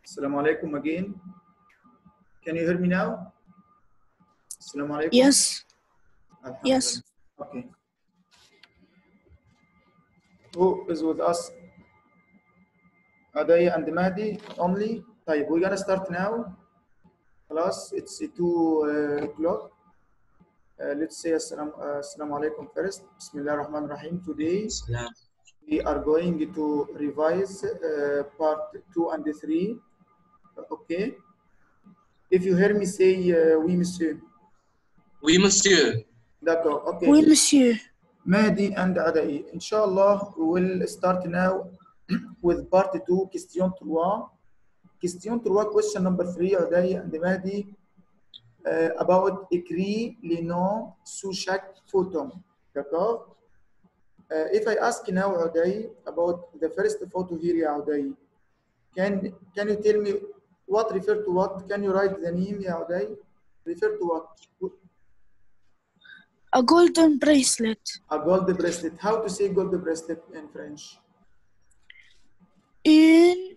Assalamu alaikum again. Can you hear me now? Assalamu alaikum. Yes. Alhamdulillah. Okay. Who is with us? Adaya and Mahdi only. طيب, we're gonna start now. Class, it's 2 o'clock. Let's say assalamu alaikum first. Bismillah ar-Rahman ar-Rahim. Today we are going to revise part 2 and 3. Okay. If you hear me say oui, monsieur. Oui, monsieur. D'accord. Okay. Oui, monsieur. Mahdi and Adai. Inshallah, we will start now with part 2, question 3. Question 3, question number 3, Adai and Mahdi, about écrit les noms sous chaque photo. D'accord? If I ask now, Adai, about the first photo here, Adai, can you tell me what refer to what? Can you write the name, Adai? Refer to what? A golden bracelet. A gold bracelet. How to say gold bracelet in French? Une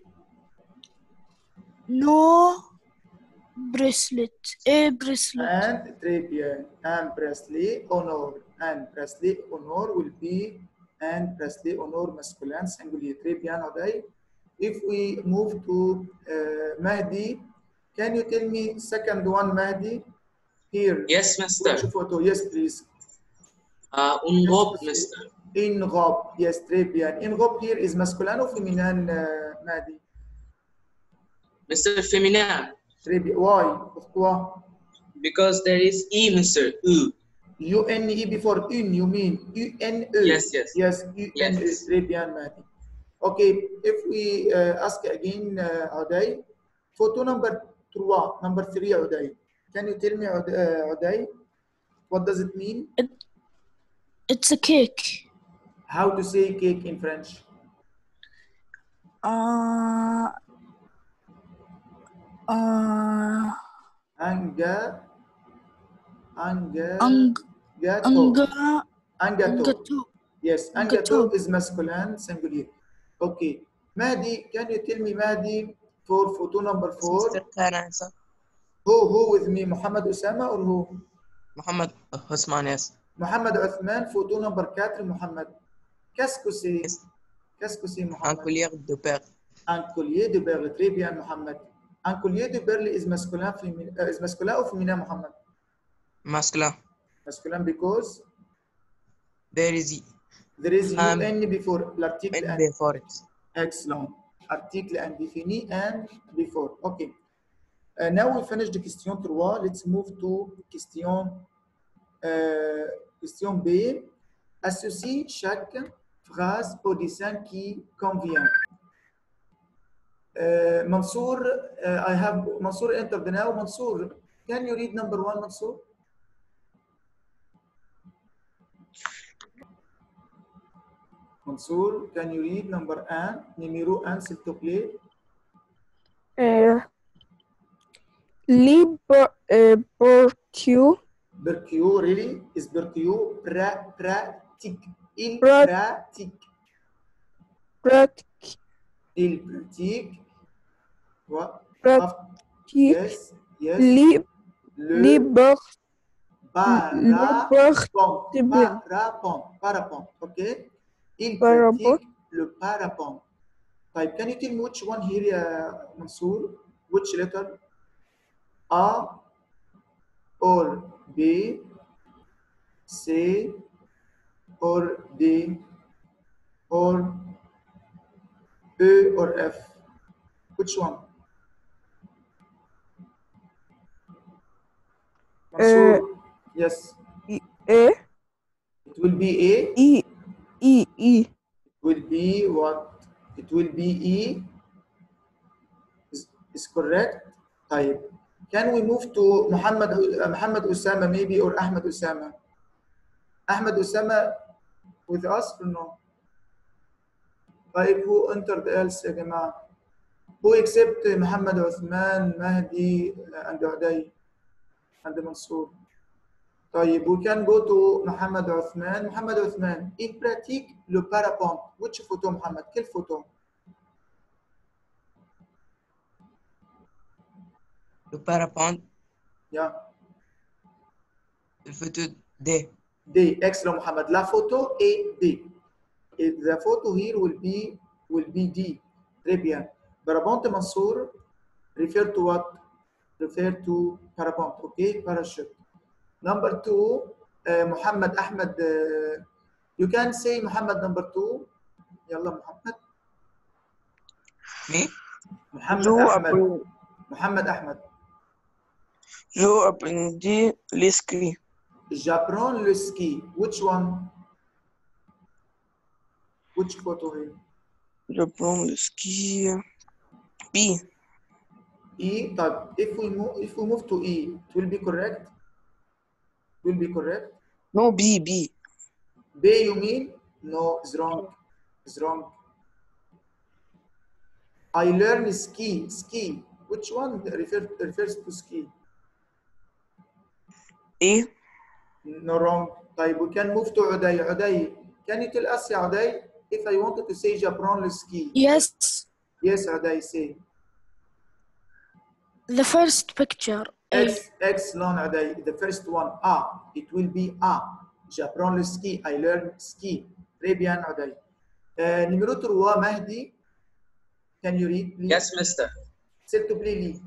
no bracelet. A bracelet. And très bien. And bracelet honor. And bracelet honor will be and bracelet honor masculine singulier. Très bien, Adai. If we move to Mahdi, can you tell me second one, Mahdi? Here. Yes, mister. Which photo? Yes, please. Une robe, mister. Une robe. Yes, très bien. Une robe here is masculine or feminine, Mahdi? Mister féminin. Très bien. Why? Pourquoi? Because there is E, mister. U. U-N-E before une, you mean U-N-E? Yes, yes. Yes, U-N-E. Yes. Très bien, Mahdi. Okay, if we ask again, Adai, photo number 3, Adai. Can you tell me, Adai, what does it mean? It's a cake. How to say cake in French? Anga. Angato. Yes, angato is masculine singular. Okay. Mahdi, can you tell me, Mahdi, for photo number 4? Mr. Khan, sir. Who with me? Muhammad Usama or who? Muhammad Usman, yes. Muhammad Uthman, photo number 4, Muhammad. Qu'est-ce que c'est? Qu'est-ce que c'est, Muhammad? Un collier de perles. Un collier de perles. Très bien, Muhammad. Un collier de perles is masculin, is masculin or féminin, Muhammad? Masculine. Masculin because? There is UN before l'article and and before it. Excellent. Article and défini and before. Okay. Now we finish the question 3. Let's move to question B. Associe chaque phrase au dessin qui convient. Mansour, I have Mansour entered now. Mansour, can you read number 1, Mansour? Mansour, can you read number 1, numéro 1, s'il te plaît? Berkio, really? Is Berkio pratique? Il pratique. Il pratique. What? Yes, yes. Parapente. Okay. Il pratique le parapente. Type. Can you tell me which one here, Mansour? Which letter? A or B, C or D or E or F? Which one? Mansour, yes. A. It will be A. E. It will be what? It will be E. Is correct. Type. Can we move to Muhammad Usama maybe or Ahmed Usama? Ahmed Usama with us or no? Type. Who entered else, ya Jama'ah? Who except Muhammad Uthman, Mahdi and Adai and Mansour? طيب, we can go to Muhammad Uthman. Muhammad Uthman, il pratique le parapente. Which photo, Muhammad? Quelle photo? Le parapente. Yeah. Le photo D. D. Excellent, Mohammed. La photo est D. The photo here will be D. Très bien. Parapente, Mansour, refer to what? Refer to parapente. Okay, parachute. Number 2, Muhammad Ahmed. You can say Muhammad number 2. Yalla Muhammad. Me? Muhammad Jo Ahmed. apprendi, Muhammad Ahmed. jo apprendi le ski. J'apprends le ski. Which one? Which photo here? J'apprends le ski. B. E. طيب, if we move to E, it will be correct? Will be correct? No, B, B. B you mean? No, it's wrong. It's wrong. I learn ski. Ski. Which one refers to ski? A. No, wrong. طيب, we can move to Uday. Uday, can you tell us, ya Uday, if I wanted to say j'apprends le ski? Yes. Yes, Uday, say. The first picture. A. Excellent, Uday. The first one, A. It will be A. J'apprends le ski. I learn ski. Très bien, Uday. Numéro 3, Mahdi. Can you read, please? Yes, mister. S'il te plaît, lis.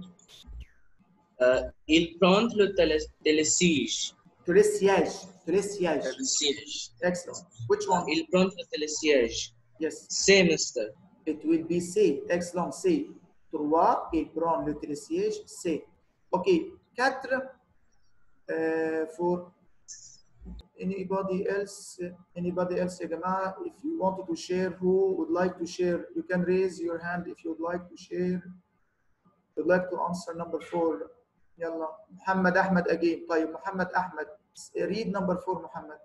Il prend le télésiège. Télésiège. Télésiège. Télésiège. Excellent. Which one? Il prend le télésiège. Yes. C'est mister. It will be C. Excellent. C. 3. Il prend le télésiège. C. OK. 4. For anybody else, ya جماعة, if you wanted to share, who would like to share, you can raise your hand if you would like to share. Would like to answer number 4. Yalla. Muhammad Ahmed again. طيب, Muhammad Ahmed. Read number 4, Muhammad.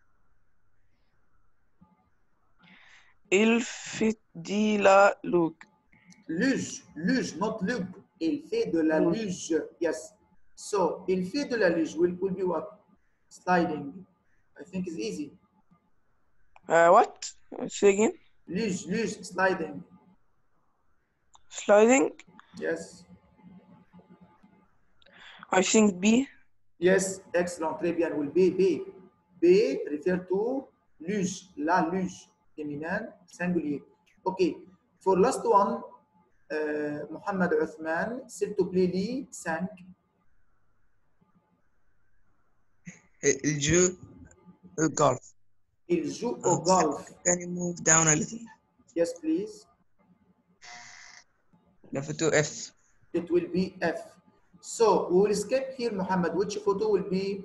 Il fait de la luge. Luge, luge, not lug. Il fait de la luge. Yes. So, il fait de la luge will be what? Sliding. I think it's easy. What? Say again. Luge, luge, sliding. Sliding. Yes. I think B. Yes. Excellent. Très bien. Will be B. B refer to luge. La luge. Féminin, singulier. Okay. For last one, Muhammad Uthman, s'il te plaît, lis 5. Il joue au golf. Il joue au golf. Can you move down a little? Yes, please. La photo F. It will be F. So we will skip here, Muhammad. Which photo will be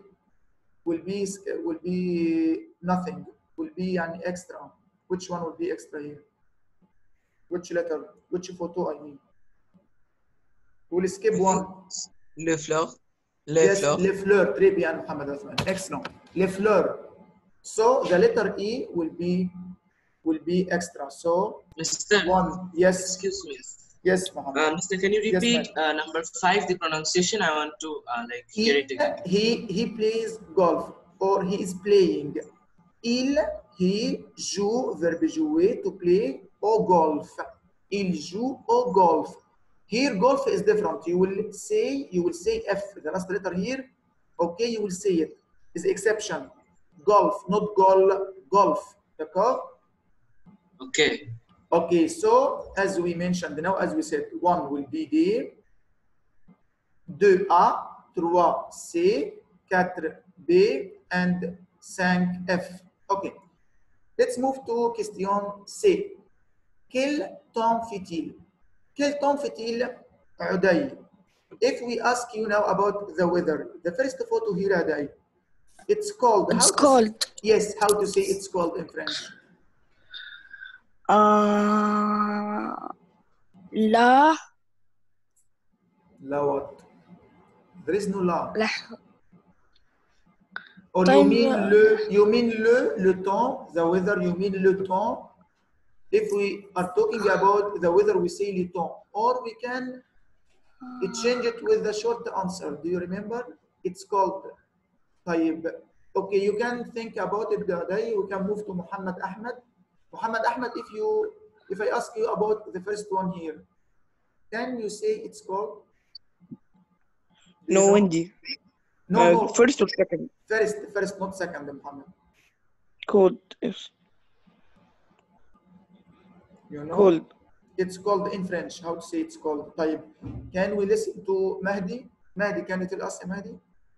nothing? Will be an extra. Which one will be extra here? Which letter? Which photo I mean? We will skip one. Le fleur. Les Yes, fleurs. les fleurs. Très bien, Muhammad Uthman. Excellent. Les fleurs. So the letter E will be extra. So Mister. one. Yes. Excuse me. Yes, Muhammad. Mister, can you Yes, repeat number 5, the pronunciation? I want to hear it again. He plays golf, or he is playing. Il, he, joue, verbe jouer, to play, au golf. Il joue au golf. Here, golf is different. You will say F, the last letter here. Okay, you will say it. Is exception. Golf, not golf. D'accord? Okay. Okay, so as we mentioned now, as we said, 1 will be D, 2A, 3C, 4B, and 5F. Okay, let's move to question C. Quel temps fait-il? Quel temps fait-il, Uday? If we ask you now about the weather, the first photo here, Uday, it's cold. It's cold. Yes, how to say it's cold in French? La. La what? There is no la. La. Or Time, you mean le temps, the weather, you mean le temps. If we are talking about the weather, we say le temps. Or we can change it with the short answer. Do you remember? It's called طيب. Okay, you can think about it the day. We can move to Muhammad Ahmed. Muhammad Ahmed, if I ask you about the first one here, can you say it's called? Do you No, know? windy. No, no. First or second? First, not second, Muhammad. Cold. Yes. You know? Cold. It's called in French. How to say it's called? طيب. Can we listen to Mahdi? Mahdi, can you tell us, Mahdi?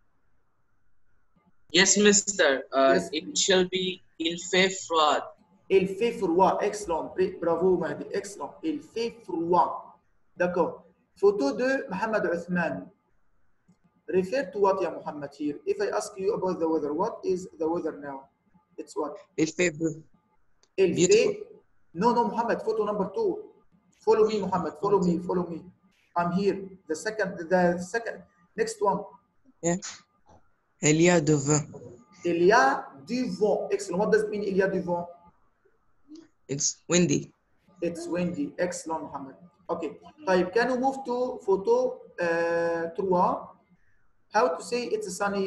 Yes, Mister. Yes, It please. shall be il fait froid. Il fait froid. Excellent. Bravo, Mahdi. Excellent. Il fait froid. D'accord. Photo de Mohamed Uthman. Refer to what, ya Muhammad, here? If I ask you about the weather, what is the weather now? It's what? Il fait beau. Il Beautiful. fait. No, Muhammad. Photo number 2. Follow me, Muhammad. Follow me. I'm here. The second. Next one. Yeah. Il y a du vent. Il y a du vent. Excellent. What does it mean? Il y a du vent. It's windy. It's windy. Excellent, Muhammad. Okay. طيب, can you move to photo 3? How to say it's sunny?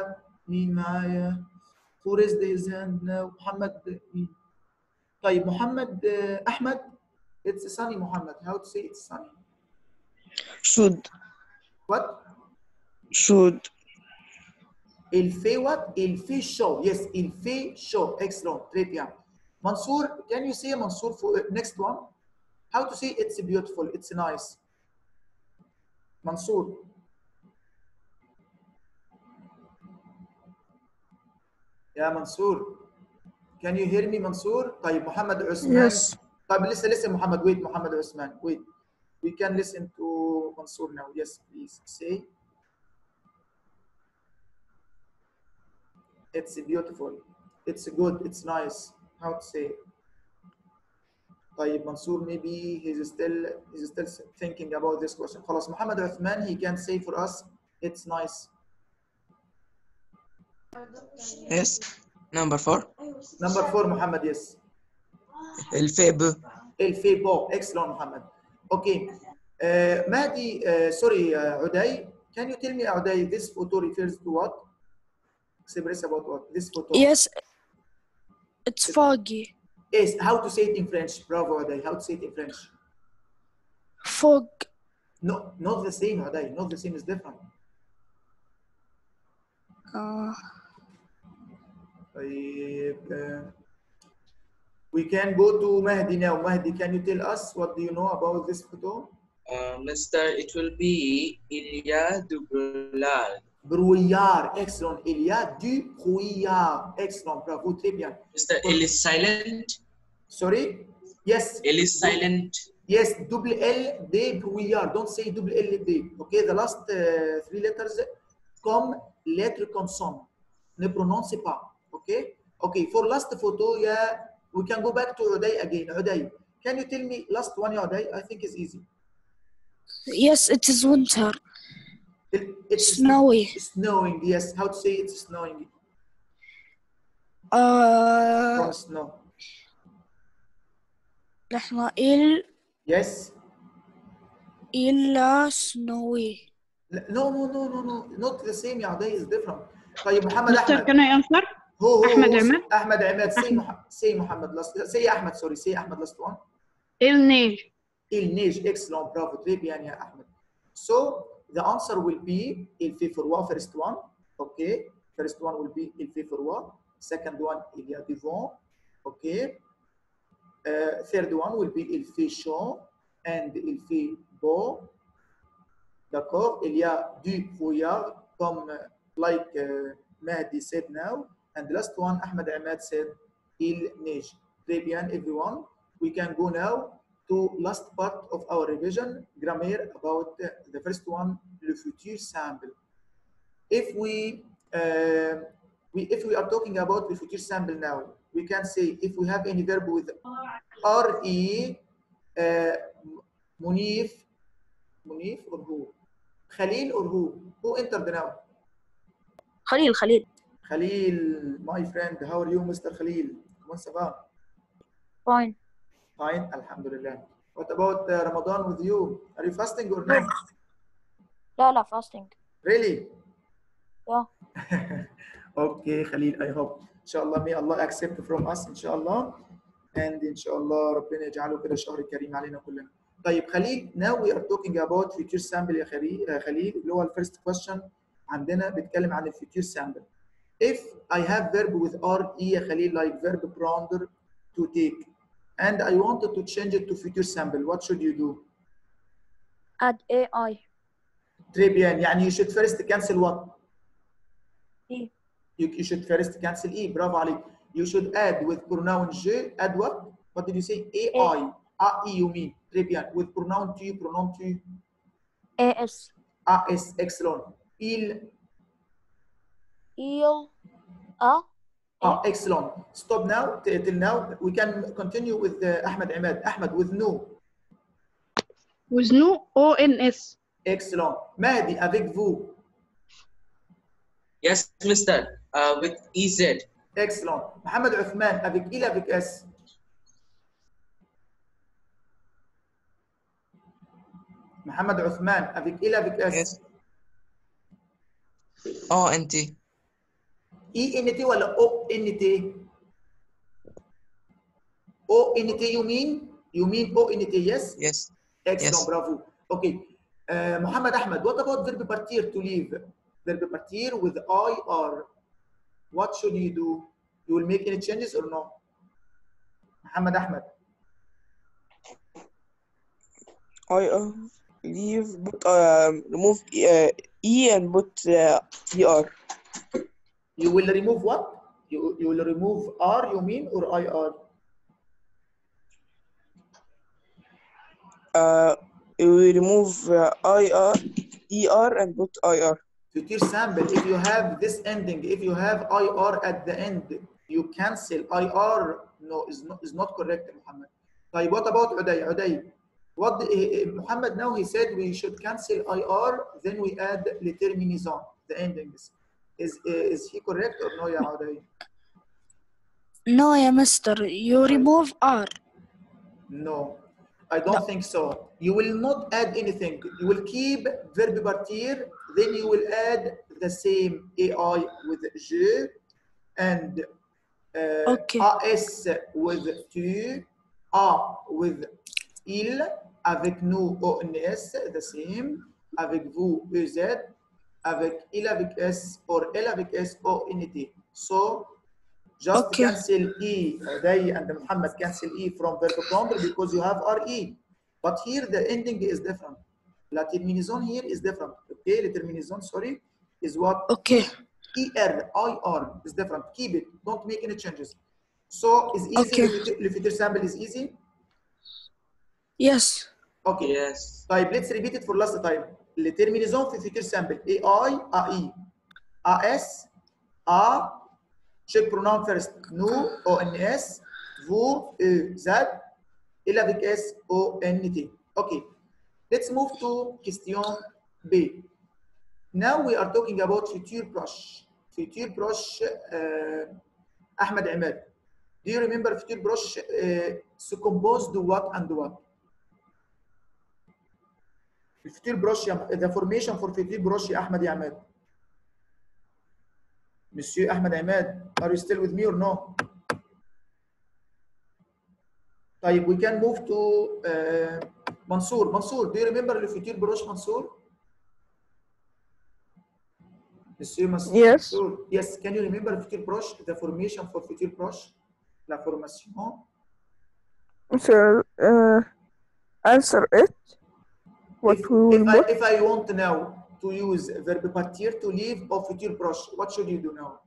Who raised his hand now? Muhammad. طيب, Muhammad Ahmed. It's sunny, Muhammad. How to say it's sunny? Should. What? Should. Il fait what? Il fait chaud. Yes, il fait chaud. Excellent. Très bien. Mansour, can you say Mansour for next one? How to say it's beautiful, it's nice? Mansour. Yeah, Mansour. Can you hear me, Mansour? طيب, Muhammad Usman. Yes. طيب, listen, Muhammad. Wait, Muhammad Usman. Wait. We can listen to Mansour now. Yes, please say. It's beautiful. It's good. It's nice. How to say? طيب, Mansour, maybe he's still thinking about this question. خلاص, Muhammad Uthman, he can say for us, it's nice. Yes. Number 4. Number 4, Muhammad, yes. Il fait beau. Il fait beau. Excellent, Muhammad. Okay. Mahdi, sorry, Uday, can you tell me, Uday, this photo refers to what? Express about what? This photo. Yes. It's foggy. Yes, how to say it in French? Bravo, Uday. How to say it in French? Fog. No, not the same, Uday. Not the same, is different. We can go to Mahdi now. Mahdi, can you tell us what do you know about this photo? Mister, it will be il y a du brouillard. Brouillard, excellent. Il y a du brouillard. Excellent, bravo, très bien. Mister, il is silent. Sorry? Yes. Il is silent. Yes, double L D brouillard. Don't say double L D. Okay, the last 3 letters comme lettre consonne. Ne prononcez pas. Okay? Okay, for last photo, yeah, we can go back to Uday again. Uday, can you tell me last one, Uday? I think it's easy. Yes, it is winter. It's Snowy. snowing, yes. How to say it's snowing? From snow. لحظة. Yes. إلا snowy. No. Not the same, يا عدي. It's different. طيب, محمد Mister, أحمد. can I answer? أحمد عماد. أحمد عماد. Say Muhammad last. Say Ahmed. Sorry. Say Ahmed last one. Il neige. Il neige. Excellent. Bravo. Très bien, يا Ahmed. So the answer will be il fait froid. First one. Okay. First one will be il fait froid. Second one, il y a du vent. Okay. Third one will be il fait chaud and il fait beau. D'accord. Il y a du brouillard, comme like Mahdi said now. And the last one, Ahmed Ahmad said il neige. Très bien, everyone. We can go now to last part of our revision, grammar, about the first one, le futur simple. If we are talking about the future simple now, we can say if we have any verb with re, Munif or who? Khalil or who entered now? Khalil. Khalil, my friend, how are you, Mr. Khalil? Comment ça va? Fine. Fine, alhamdulillah. What about Ramadan with you? Are you fasting or not? لا fasting. Really? Yeah. Okay, Khalil, I hope. Inshallah, may Allah accept from us, inshallah. And inshallah, ربنا يجعله كده شهر كريم علينا كلنا. طيب خليل now we are talking about future sample يا خليل اللي هو الفيرست question عندنا بيتكلم عن الفيوتشر سامبل. If I have verb with RE يا خليل like verb prounder to take and I wanted to change it to future sample, what should you do? Add AI. Très bien. يعني you should first cancel what? E. You should first cancel E. برافو عليك. You should add with pronoun je, add what? What did you say? AI. AI you mean. Très bien. With pronoun tu. AS. AS. Excellent. Il. Excellent. Stop now. Till now. We can continue with Ahmed Ahmed. Ahmed with no. With no ONS. Excellent. Mahdi avec vous. Yes, Mister. With EZ. Excellent. Mohamed Othman avec il avec S. Mohamed Othman avec il avec S. Yes. ONT. ENT ولا ONT? ONT you mean? You mean ONT, yes? Yes. Excellent, Yes. bravo. Okay. Mohamed Ahmed, what about verb partir to leave? Verb partir with IR. What should you do? You will make any changes or no? Mohamed Ahmed. I leave, but remove E and put ER. You will remove what? You will remove R, you mean, or IR? You will remove ER and put IR. Future sample, if you have this ending, if you have IR at the end, you cancel IR. No, is not correct, Muhammad. طيب, what about Uday? What Muhammad now he said we should cancel IR, then we add déterminaison, the endings. Is he correct or no, ya Uday? No, yeah, mister. You remove R. No, I don't think so. You will not add anything. You will keep verb partir, then you will add the same AI with je and Okay. AS with tu, A with il, avec nous ONS, the same, avec vous EZ, avec il avec S or elle avec S ONT. So just Okay. cancel E, they and Muhammad cancel E from verb prounder because you have RE. But here the ending is different. La terminaison here is different. Okay, the terminaison, sorry, is what? Okay. ER, IR is different. Keep it. Don't make any changes. So is easy. Okay. The future sample is easy. Yes. Okay. Yes. طيب let's repeat it for last time. Le terminaison في future sample AI, AI, AS, A, check pronoun first. Nous, ONS, vous, Z, il avec S, ONT. Okay. Let's move to question B. Now we are talking about future proche. Future proche, Ahmed Ahmed. Do you remember future proche se compose de what and what? Future proche, the formation for future proche, Ahmed Ahmed. Monsieur Ahmed Ahmed, are you still with me or no? طيب, we can move to Mansour. Mansour, do you remember the future proche, Mansour? Monsieur Mansour. Yes. Yes, can you remember future proche, the formation for future proche? La formation. Sir, answer it. What we will put? If I want now to use verb partir to leave or future proche, what should you do now?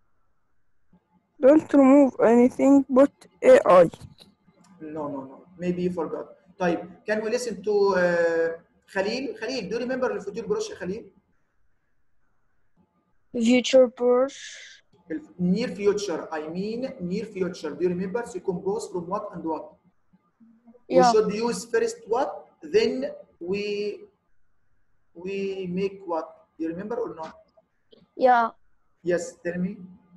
Don't remove anything but AI. No. Maybe you forgot. طيب, can we listen to Khalil? Khalil, do you remember the future proche, Khalil? Future proche. Near future, I mean near future. Do you remember? So compose from what and what? Yeah. We should use first what, then we make what? Do you remember or not? Yeah. Yes, tell me.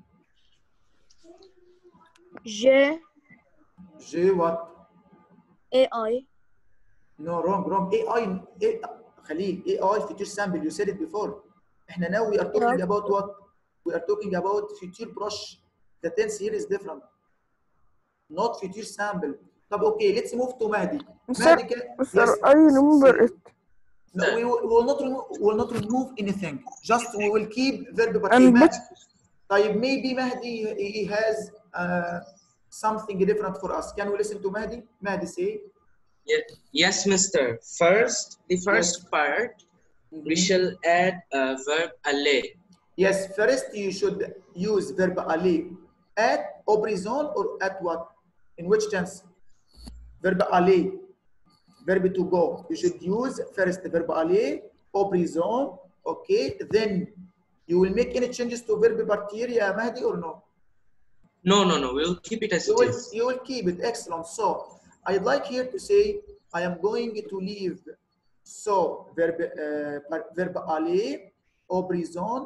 Je what? AI. No, wrong. AI, Khalil, AI future sample. You said it before. احنا now we are talking about what? We are talking about future proche. The tense here is different. Not future sample. طب okay, let's move to Mahdi. Sir, Mahdi can, Sir, yes. I remember Say. it. No, we will not remove anything. Just we will keep verb partir. And Mahdi. طيب maybe Mahdi he has something different for us. Can we listen to Mahdi? Mahdi say. Yes, Mister. First, the first part, we shall add a verb aller. Yes, first you should use verb aller at au présent or at what? In which tense? Verb aller, verb to go. You should use first verb aller au présent. Okay, then you will make any changes to verb partir, ya Mahdi, or no? No. We'll keep it as it is. You will keep it. Excellent. So I'd like here to say I am going to leave. So verb aller au présent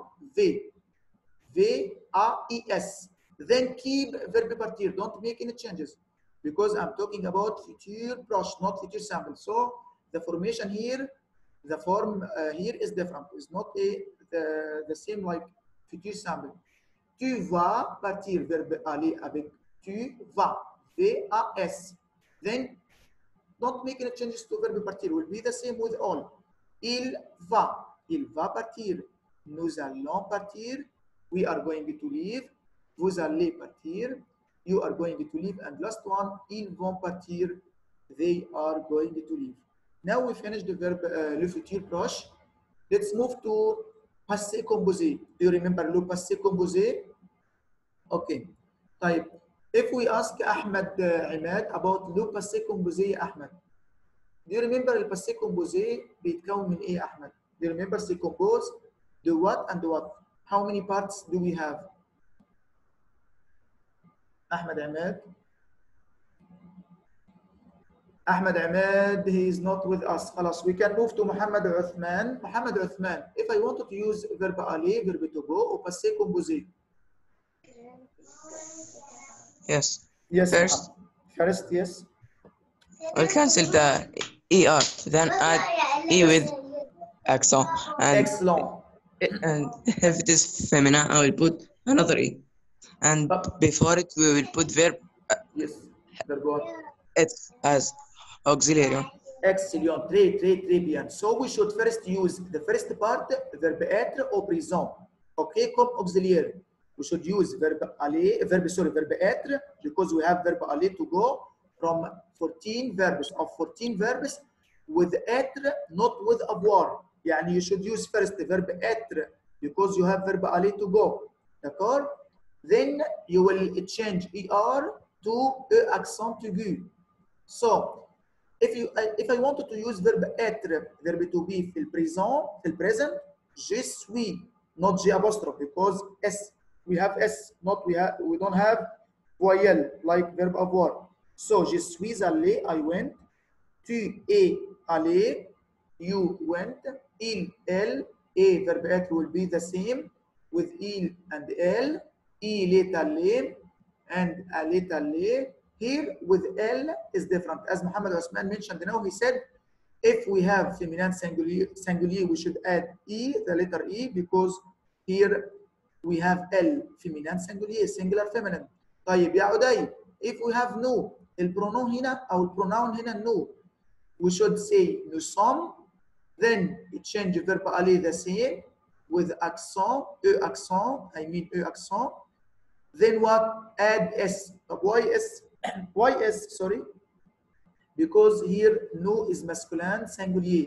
V-A-I-S. Then keep verb partir. Don't make any changes because I'm talking about future proche, not future simple. So the formation here, the form here is different. It's not the same like future simple. Tu vas partir, verbe aller avec tu vas, V-A-S. Then don't make any changes to verbe partir. Will be the same with all. Il va partir. Nous allons partir. We are going to leave. Vous allez partir. You are going to leave. And last one, ils vont partir. They are going to leave. Now we finish the verb le futur proche. Let's move to passé composé. Do you remember le passé composé? Okay. طيب. If we ask Ahmed Imad about le passé composé يا أحمد. Do you remember le passé composé بيتكون من إيه يا أحمد? Do you remember c'est composed? The what and the what? How many parts do we have? Ahmed Ahmed. Ahmed Ahmed, he is not with us. خلاص, we can move to Muhammad Uthman. Muhammad Uthman, if I wanted to use verb aller, verb to go, or passé composé. Yes. Yes. First, yes. I'll cancel the ER, then add E with accent. Excellent. And if it is feminine, I will put another E. And before it, we will put verb. Yes. Verb what? It's as auxiliary. Excellent. Très bien. So we should first use the first part, verb être au présent. Okay, comme auxiliary. We should use verb être, because we have verb aller to go from 14 verbs. Of 14 verbs with être, not with avoir. Yani you should use first the verb être because you have verb aller to go. D'accord? Then you will change er to accent aigu. So if I wanted to use verb être, verb to be في present, je suis, not G apostrophe, because S. We have S, we don't have voyelle like verb avoir. So je suis allé, I went. Tu es allé, you went. Il, elle, et verb être will be the same with il and elle. Il est allé and elle est allée. Here with elle is different. As Muhammad Osman mentioned now, he said if we have feminine singulier, we should add E, the letter E, because here we have L, feminine singulier, singular feminine. طيب يا عدي, if we have nous, البرونون هنا أو البرونون هنا nous, we should say nous sommes, then it change verb aller the same with accent, E accent, E accent. Then what? Add S. Why S? Why S? Sorry. Because here nous is masculine, singulier,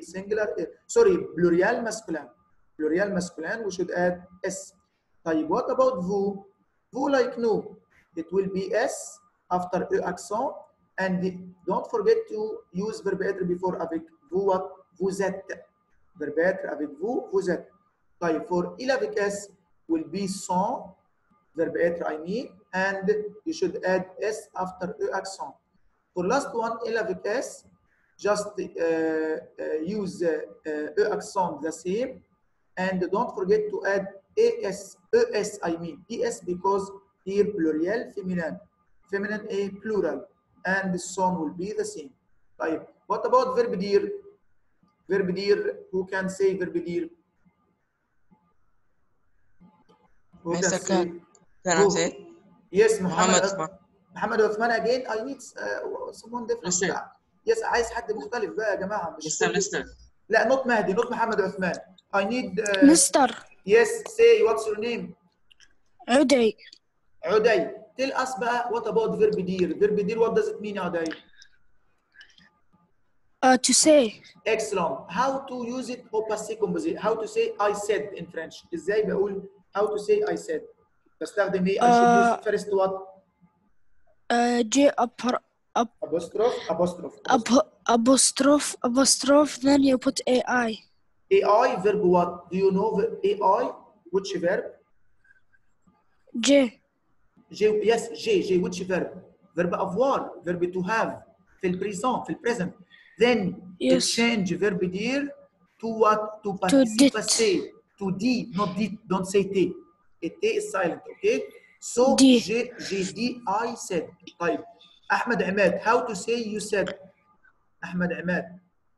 plurial masculine. Plurial masculine, we should add S. What about vous? Vous like nous, it will be S after E accent, and don't forget to use verbe être before avec vous what? Vous êtes. Verbe être avec vous, vous êtes. For il avec S will be sont, verbe être I mean, and you should add S after E accent. For last one, il avec S, just use E accent the same, and don't forget to add ES I mean, ES because here plurial, feminine A plural, and the son will be the same. What about verb dire? Verb dire, who can say verb dire? Mr. Can I say? Yes, Muhammad. محمد عثمان again I need someone different. Mister. يس عايز حد مختلف بقى يا جماعه مش Mister. لا not مهدي not محمد عثمان. I need Mr. yes say what's your name. عدي. عدي tell us بقى what about verb dear. verb dear what does it mean يا عدي؟ To say. excellent. how to use it au passé composé. how to say I said in French. ازاي بقول how to say I said؟ بستخدم ايه؟ I should use first what؟ J apostrophe then you put AI. AI verb what? Do you know AI? Which verb? J. Yes, J which verb? Verb avoir, verb to have في البريزون في البريزنت. Then Yes. change verb dire to what? To participe passé. To D, not D. Don't say T. T is silent, okay? So D. j'ai dit I said. طيب أحمد عماد how to say you said. أحمد عماد.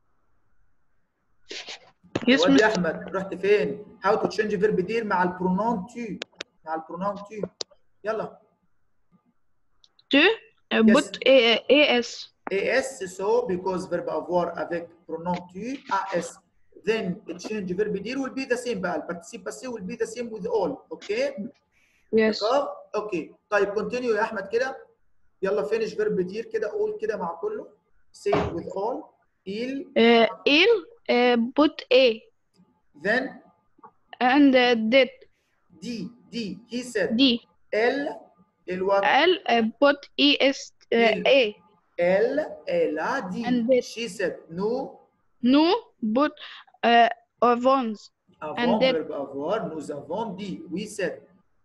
Yes, ودي Mr. احمد رحت فين؟ how to change verb dire مع البرونون tu. مع البرونون tu. يلا. To put AS. AS so because verb avoir avec pronom tu AS. Then change verb dire will be the same بقى. الparticipe passé will be the same with all. Okay? Yes. Okay. طيب continue يا احمد كده. يلا finish verb dire كده قول كده مع كله. Say it with all. Il. Put A. Then. And did. D. He said. D. L what? L put ES A. Elle a dit. And did. She said no. No put avons. And Avant did. verbe avoir, nous avons dit. We said.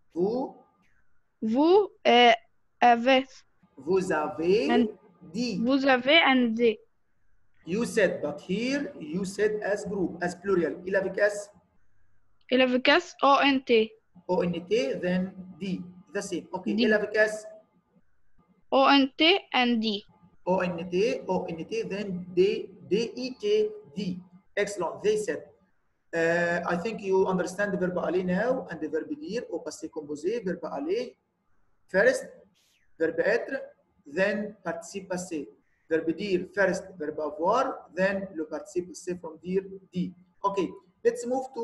Vous avez. Vous avez And dit. Vous avez and dit. You said, but here you said as group, as plural. Il avec S. Il avec S ONT. ONT, then D. The same. Okay. D. Il avec S. ONT and D. ONT, then DET, D. Excellent. They said. I think you understand the verb aller now and the verb dire au passé composé. Verbe aller first, verbe être, then participe passé. Verbe dire first, verbe avoir, then le participe passé from dire dit. Okay, let's move to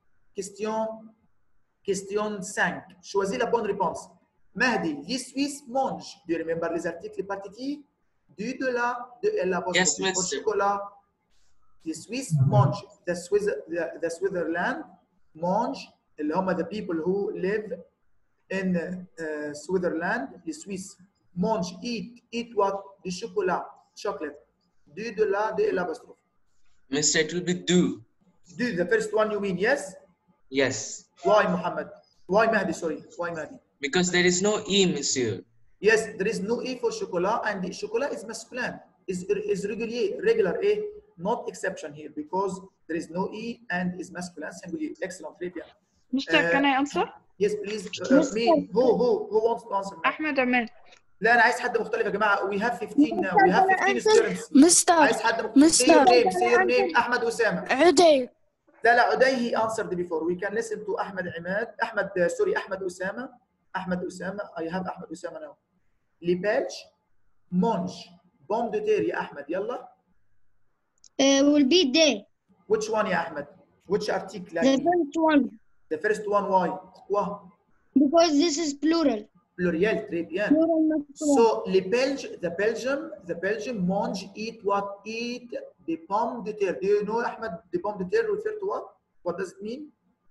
question 5. Choisis la bonne réponse. Mahdi, les Suisses mangent. Do you remember les articles partitifs? Du, de la, de l'apostrophe. Yes, Au mister. chocolat. Les Suisses mangent. The Switzerland mange. اللي هم the people who live in Switzerland. Les Suisses mange, eat what? Du chocolat, chocolate. Du, de la, de l'apostrophe. Mister, it will be do. Do, the first one you mean, yes? Yes. Why, Muhammad? Why Mahdi, sorry. Why Mahdi? Because there is no E, monsieur. Yes, there is no E for chocolat, and the chocolat is masculine, is regular A, not exception here, because there is no E and is masculine singulier. Excellent, Rabia. Mister, can I answer? Yes, please. Me. Who wants to answer? Ahmed Ahmed. لا أنا عايز حد مختلف يا جماعة. We have 15 now. We have 15 students. Mr. عايز حد مختلف. Say your name. Say your name. أحمد أسامة. عدي. لا عدي he answered before. We can listen to أحمد عماد. أحمد أسامة. I have أحمد أسامة now. Les Belges mange. Pomme de terre يا أحمد. يلا. Will be there. Which one يا أحمد? Which article? The first one. The first one why? Pourquoi? Because this is plural. Pluriel, très bien. So les Belges, the Belgium mange, eat what? Eat the pomme de terre. Do you know, Ahmed, the pomme de terre refer to what? What does it mean?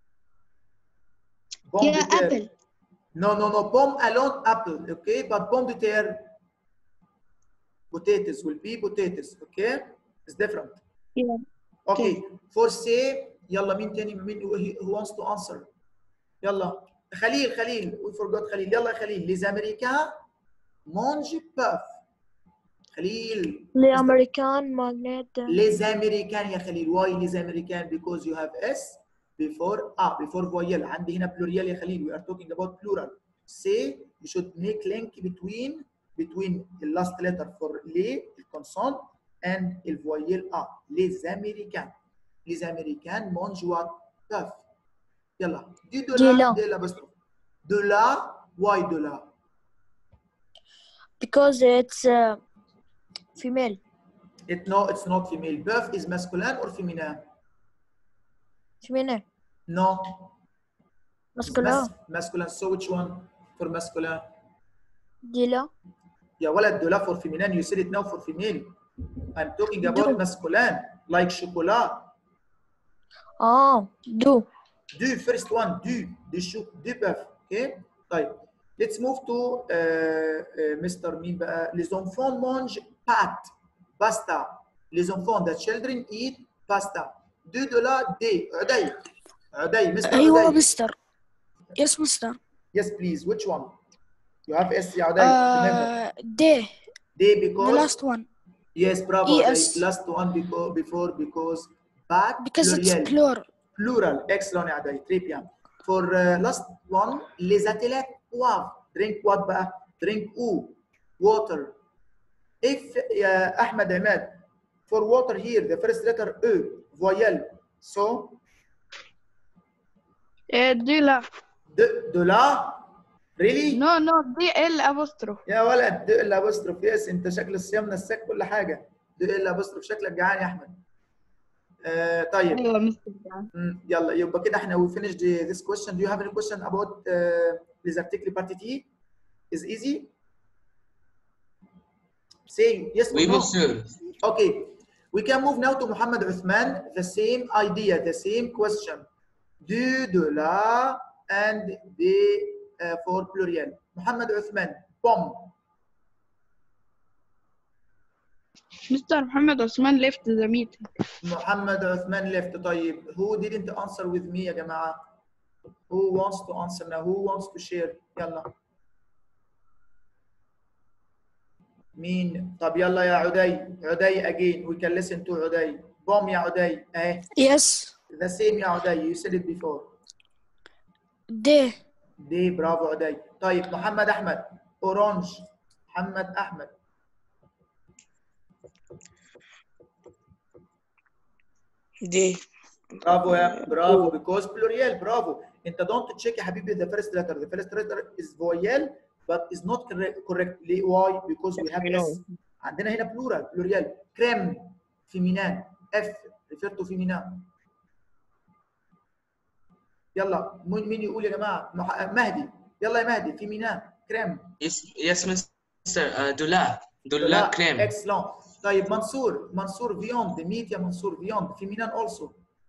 Pomme de terre. Apple. No. Pomme alone, apple, okay? But pomme de terre, potatoes will be potatoes, okay? It's different. Yeah. Okay. For say, يلا مين تاني who wants to answer? يلا. خليل we forgot خليل. يلا يا خليل. Les Américains mangent peuvent. خليل. Les Américains mangent. Les Américains يا خليل. Why les Américains? Because you have S before before voyelle. عندي هنا plurial يا خليل. We are talking about plural. Say you should make link between the last letter for les, the consonant, and the voyelle A. Les Américains. Les Américains mangent what? Peuvent. يلا. Du, de la, de l'apostrophe. De la, why de la? because it's female. No, it's not female. Bœuf is masculine or féminin? Female. No. Masculine. Masculine. So which one for masculine? Dila. يا ولد de la for féminin. You said it now for female. I'm talking about masculine, like chocolat. Oh, do. Du first one. Du bœuf. Okay. طيب. Let's move to Mr. مين بقى? Les enfants mangent pâte. Pasta. Les enfants, the children eat pasta. De la D. عدي. Mr. أيوة عدي. مستر. Yes mister. Yes, please. Which one? You have S يا عدي. Remember. D. D because. The last one. Yes, bravo. ES. Last one because pâte. Because it's plural. Plural. Excellent يا عدي. Très bien. For last one, les athlètes boivent. Drink what بقى? Drink water. If Ahmed Ahmed, for water here, the first letter E, voyelle. So ديلا. de la. Really? No دي ال apostrophe. يا ولد de الابوستروف. يس انت شكل الصيام نساك كل حاجه. de الابوستروف. شكلك جعان يا احمد. طيب. ايوه مستر. يلا يبقى كده احنا we finished this question. Do you have any question about les articles partie T? Is easy? Say yes or We no. will soon. Okay. We can move now to Muhammad Uthman. The same idea, the same question. Du, de la, and des for pluriel. Muhammad Uthman. Bomb. Mr. Muhammad Osman left the meeting. Muhammad Uthman left. طيب. Who didn't answer with me يا جماعة? Who wants to answer now? Who wants to share? يلا. مين؟ طب يلا يا عدي again. We can listen to عدي. Bomb يا عدي. اهي. Yes. The same يا عدي. You said it before. D. دي برافو عدي. طيب محمد احمد. اورانج. محمد احمد. D. برافو يا برافو because plural. برافو. انت don't check يا حبيبي the first letter. The first letter is voyelle but is not correct. ليه؟ Why? Because we have S. عندنا هنا plural. crème féminin. F refer to féminin. يلا مين يقول يا جماعه؟ مهدي. يلا يا مهدي. féminin. crème. Yes, Mr. De la crème. Excellent. طيب منصور viande. meat يا منصور. viande féminin also.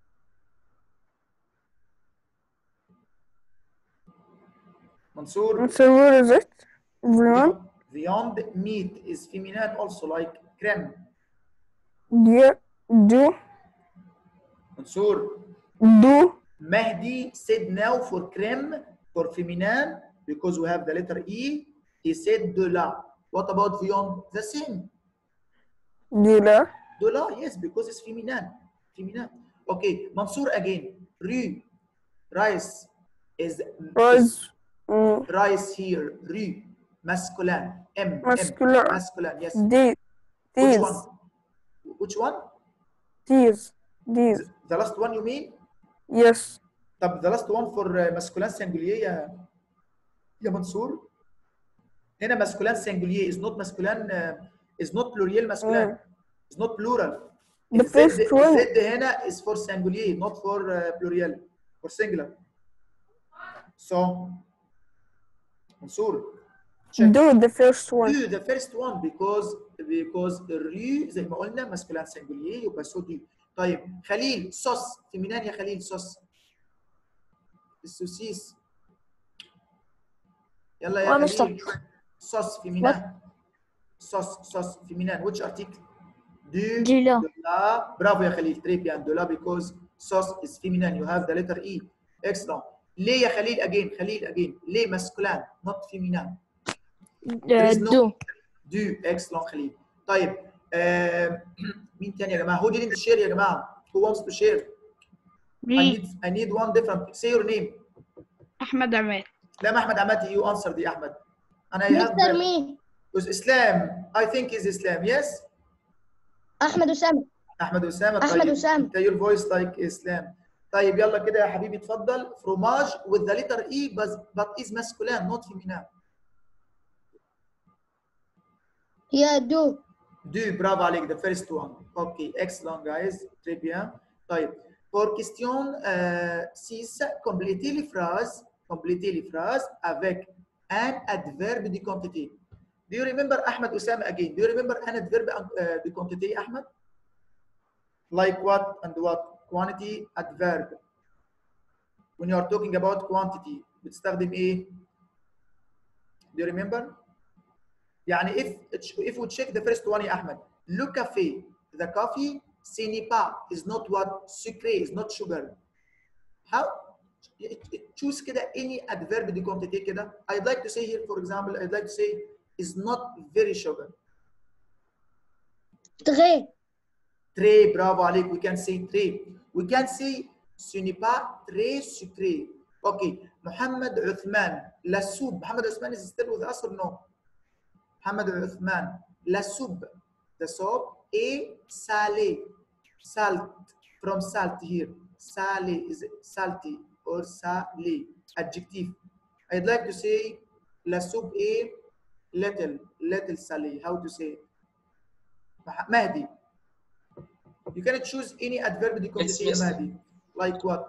منصور. So where is it? Viande meat is feminine also like crème. Yeah. Do. منصور. Do. Mahdi said now for crème for feminine because we have the letter E. He said de la. What about viande? The same. De la. De la, yes, because it's feminine. Okay, Mansour again. Rice is rice here. Masculine. Masculine. Yes. Which one? These. The last one you mean? Yes. طب the last one for masculine singulier يا منصور. هنا masculine singulier is not masculine is not pluriel masculine. It's not plural. The first one. Z هنا is for singulier not for pluriel for singular. So منصور. Do the first one. Do the first one because الري زي ما قلنا masculine singulier يبقى so دي. طيب خليل صوص فيمينان يا خليل. صوص السوسيس. يلا يا خليل. صوص فيمينان. صوص فيمينان. which article? De la. برافو يا خليل. très bien. de la because sauce is feminine. You have the letter E. Excellent. ليه يا خليل again. ليه masculine not feminine? Do. Excellent خليل. طيب مين تاني يا جماعه؟ Who didn't share يا جماعه؟ Who wants to share? I need one different. Say your name. أحمد عماد. لا ما أحمد عماد. You answered يا أحمد. أنا Mr. مين؟ إسلام. I think is Islam. Yes. أحمد أسامة. أحمد أسامة. طيب. أحمد أسامة. Your voice like إسلام. طيب يلا كده يا حبيبي اتفضل. Fromage with the letter E but is masculine not feminine. هي do. Do, bravo عليك, the first one. Okay, excellent guys, très bien. طيب, pour question 6, complétez les phrases avec un adverbe de quantité. Do you remember Ahmed Osama again? Do you remember an adverb de quantité, Ahmed? Like what and what? Quantity, adverb. When you are talking about quantity, بتستخدم ايه؟ Do you remember? يعني if we check the first one يا أحمد, le café, the coffee, ce n'est pas, is not what, sucré, is not sugar. How? Choose كده any adverb de quantité كده. I'd like to say here, for example, I'd like to say is not very sugar. Très. Très, bravo عليك. We can say très. We can say ce n'est pas très sucré. Okay. Mohamed Uthman, la soupe. Mohamed Uthman is still with us or no? Mohamed Uthman, la soupe. The soup est salée. Salt, from salt here. Salé is salty or salé. Adjective. I'd like to say la soupe est little salé. How to say? Mahdi. You can choose any adverb de quantité, Yes, Mahdi. Like what?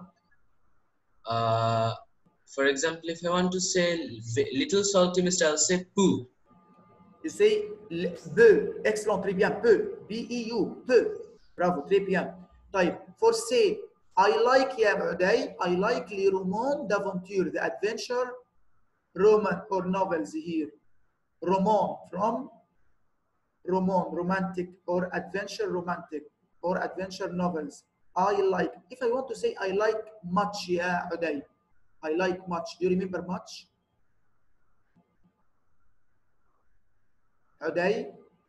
For example, if I want to say little salty, Mr. I'll say peu. You say peu. Excellent, très bien. Peu. B-E-U. Peu. Bravo, très bien. طيب, for say, I like يا معدي, I like les romans d'aventure, the adventure roman or novels here. Roman from roman, romantic or adventure romantic or adventure novels. I like. If I want to say I like much, yeah, Uday. I like much. Do you remember much? Uday?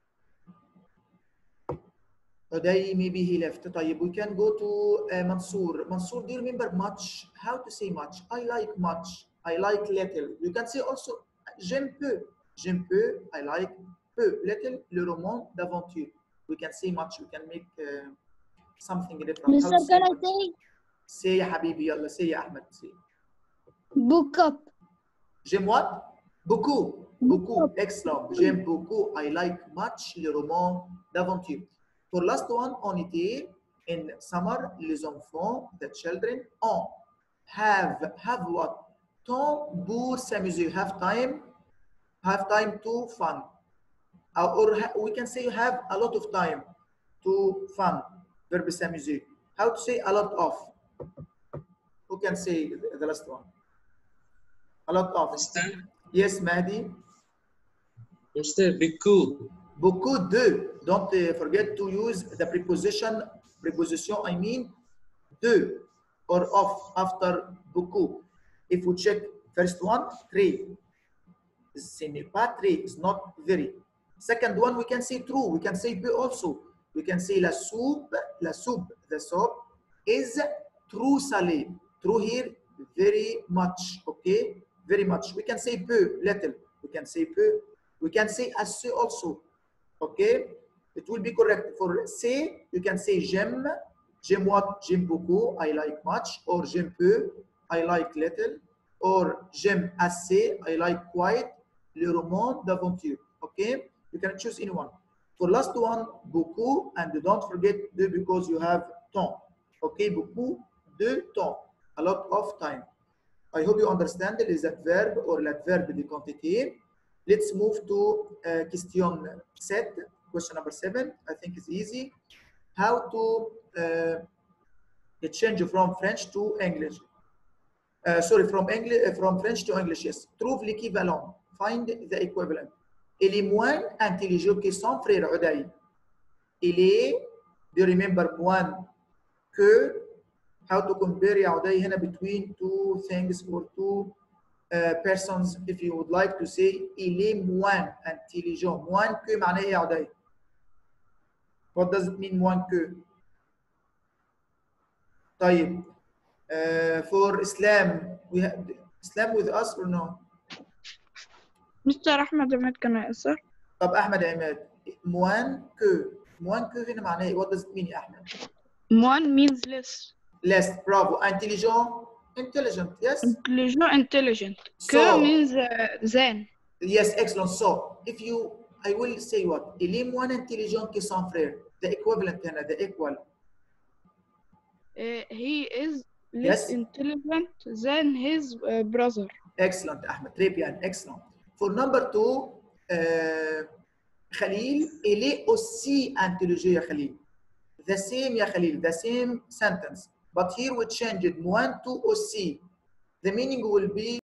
Uday, maybe he left. طيب, we can go to Mansour. Mansour, do you remember much? How to say much? I like much. I like little. You can say also j'aime peu. J'aime peu. I like peu. Little, le roman d'aventure. We can say much. We can make something different. How Mr. to say Can I much? say Say يا حبيبي, يلا say يا أحمد. Say. book up? J'aime what? Beaucoup. Beaucoup. Excellent. J'aime beaucoup. I like much le roman d'aventure. For last one, on été, in summer, les enfants, the children, ont, have what? Temps pour s'amuser. Have time to fun. Or we can say you have a lot of time to fun. Verb s'amuser. How to say a lot of? Who can say the last one? A lot of. Mr. Yes, Mahdi. Mr. Beaucoup. Beaucoup de. Don't forget to use the preposition, I mean, de or of after beaucoup. If we check first one, très. Ce n'est pas très, it's not very. Second one, we can say true. We can say peu also. We can say la soupe, the soup is trop salé. True here, very much, okay? Very much. We can say peu, little. We can say peu. We can say assez also, okay? It will be correct. For say, you can say j'aime. J'aime what? J'aime beaucoup. I like much. Or j'aime peu. I like little. Or j'aime assez. I like quite. Le roman d'aventure, okay? You can choose anyone. For last one, beaucoup, and don't forget de because you have temps, okay? Beaucoup de temps, a lot of time. I hope you understand it is adverb or l'adverbe de quantité. Let's move to question 7, question number 7. I think it's easy. How to change from French to English. Sorry, from French to English, yes. Trouve l'équivalent. Find the equivalent. Il est moins intelligent que son frère Uday. Il est, do you remember, moins que, how to compare يا عدي هنا between two things or two persons, if you would like to say il est moins intelligent. Moins que معناه ايه يا عدي? What does it mean moins que? طيب, for Islam, we have Islam with us or no? Mr. Ahmed Ahmed, can I answer? طب أحمد عماد, moins que هنا معناه ايه? What does it mean يا أحمد? One means less. Less, bravo. Intelligent, yes? Intelligent. So, Que means than. yes, excellent. So, if you I will say what? Il est moins intelligent que son frère. The equivalent هنا, the equal. He is less Yes. intelligent than his brother. Excellent, Ahmed. Très bien, excellent. For number 2, Khalil, il est aussi intelligent, ya Khalil. The same, ya Khalil, the same sentence. But here we changed moins to aussi. The meaning will be